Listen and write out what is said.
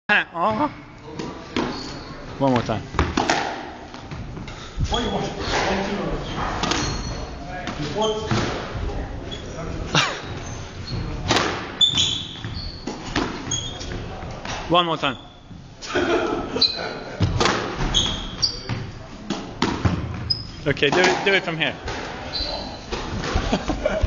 Oh. One more time. One more time. Okay, do it from here.